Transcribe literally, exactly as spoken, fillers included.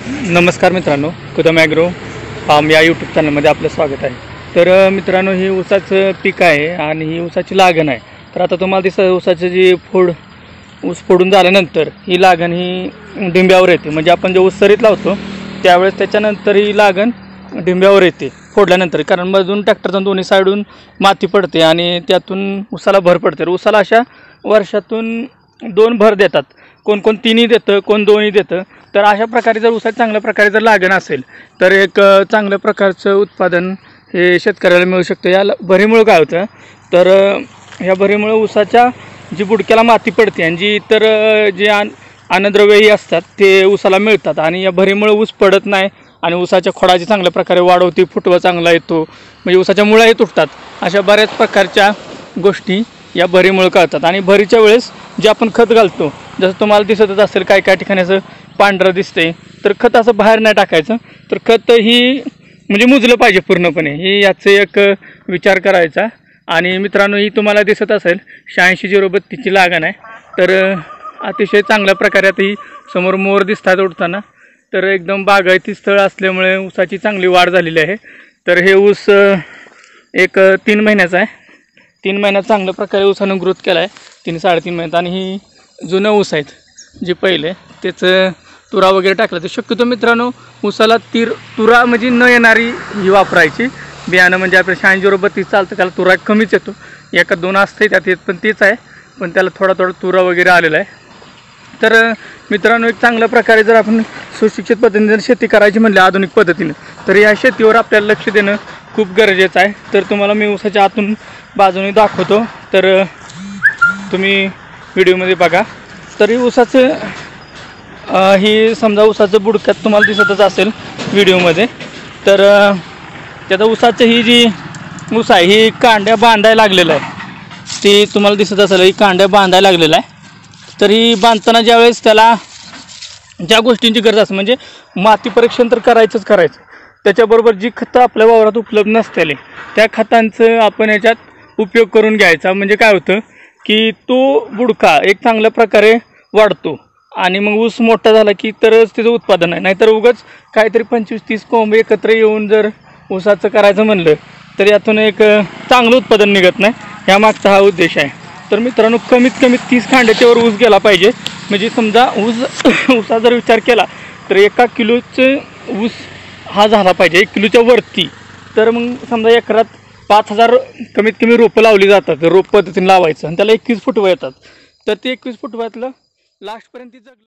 नमस्कार मित्रांनो, Kadam agro farm या यूट्यूब चॅनलमध्ये आपलं स्वागत आहे। तर मित्रांनो, ही ऊसाचं पीक आहे आणि ही ऊसाची लागण आहे। तर आता तुम्हाला दिसतं ऊसाची जी फोड ऊस फोडून झाल्यानंतर ही लागण ही डिंब्यावर येते। म्हणजे आपण जे ऊस सरीत लावतो त्यावेळेस त्याच्यानंतर ही लागण डिंब्यावर येते फोडल्यानंतर, कारण मधून ट्रॅक्टरतून दोन्ही साईडून माती पडते आणि त्यातून ऊसाला भर पडते। ऊसाला अशा वर्षातून दोन भर देतात, कोण कोण तिन्ही देतं, कोण दोन्ही देतं। तर अशा प्रकारे जर ऊसात चांगल्या प्रकारे जर लागण असेल तर एक चांगल्या प्रकारचं उत्पादन हे शेतकऱ्याला मिळू शकतं। या भरीमुळे काय होतं तर ह्या भरीमुळे ऊसाच्या जी बुडक्याला माती पडते आणि जी इतर जे अन्नद्रव्यही असतात ते ऊसाला मिळतात आणि या भरीमुळे ऊस पडत नाही आणि ऊसाच्या खोडाची चांगल्या प्रकारे वाढ होती, फुटवा चांगला येतो, म्हणजे ऊसाच्या मुळाही तुटतात। अशा बऱ्याच प्रकारच्या गोष्टी या भरीमुळे कळतात। आणि भरीच्या वेळेस जे आपण खत घालतो, जसं तुम्हाला दिसतच असेल काय काय ठिकाणी असं पांढरं दिसतंय, तर खत असं बाहेर नाही टाकायचं। तर खत ही म्हणजे मुजलं पाहिजे पूर्णपणे, ही याचं एक विचार करायचा। आणि मित्रांनो, ही तुम्हाला दिसत असेल शहाऐंशी झिरो बत्तीसची लागण आहे। तर अतिशय चांगल्या प्रकारे आता ही समोर मोर दिसतात उडताना, तर एकदम बागायती स्थळ असल्यामुळे ऊसाची चांगली वाढ झालेली आहे। तर हे ऊस एक तीन महिन्याचा आहे, तीन महिन्यात चांगल्या प्रकारे ऊसानं ग्रोथ केला आहे, तीन साडेतीन महिन्यात। आणि ही जुनं ऊस आहेत जे पहिले त्याचं तुरा वगैरे टाकलं। तर शक्यतो मित्रांनो ऊसाला तीर तुरा म्हणजे न येणारी ही वापरायची बियाणं, म्हणजे आपल्या शहाऐंशी झिरो बत्तीस चालतं, त्याला तुरा कमीच येतो, एका दोन असते त्यात येत पण तेच आहे, पण त्याला थोडा थोडा तुरा वगैरे आलेला आहे। तर मित्रांनो, एक चांगल्या प्रकारे जर आपण सुशिक्षित पद्धतीने जर शेती करायची म्हणली आधुनिक पद्धतीने, तर या शेतीवर आपल्याला लक्ष देणं खूप गरजेचं आहे। तर तुम्हाला मी ऊसाच्या आतून बाजूने दाखवतो, तर तुम्ही व्हिडिओमध्ये बघा। तरी ऊसाचं ही समजा ऊसाचं बुडक्यात तुम्हाला दिसतच असेल व्हिडिओमध्ये, तर त्याचा ऊसाचं ही जी ऊस आहे ही कांड्या बांधायला लागलेलं आहे, ती तुम्हाला दिसत असेल ही कांड्या बांधायला लागलेलं आहे। तर ही बांधताना ज्यावेळेस त्याला ज्या गोष्टींची गरज असते, म्हणजे माती परीक्षण तर करायचंच करायचं, त्याच्याबरोबर जी खतं आपल्या वावरात उपलब्ध नसतेले त्या खतांचं आपण याच्यात उपयोग करून घ्यायचा। म्हणजे काय होतं की तो बुडका एक चांगल्या प्रकारे वाढतो आणि मग ऊस मोठा झाला की तरच त्याचं उत्पादन आहे। नाहीतर उगाच काहीतरी पंचवीस तीस कोंब एकत्र येऊन जर ऊसाचं करायचं म्हणलं तर यातून एक चांगलं उत्पादन निघत नाही, ह्यामागचा हा उद्देश आहे। तर मित्रांनो, कमीत कमी तीस खांड्याच्यावर ऊस गेला पाहिजे। म्हणजे समजा ऊस ऊसा जर विचार केला तर एका किलोचं ऊस हा झाला पाहिजे, एक किलोच्या वरती। तर मग समजा एकरात पाच हजार कमीत कमी रोपं लावली जातात, रोप पद्धतीने लावायचं आणि त्याला एकवीस फुटवं येतात। तर ते एकवीस फुटव्यातलं लास्टपर्यंत जगलं